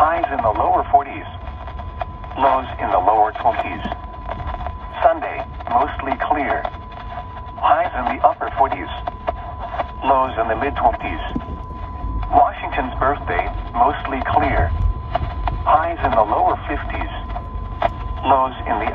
Highs in the lower 40s. Lows in the lower 20s. Sunday, mostly clear. Highs in the upper 40s. Lows in the mid-20s. Washington's birthday, mostly clear. Highs in the lower 50s. Lows in the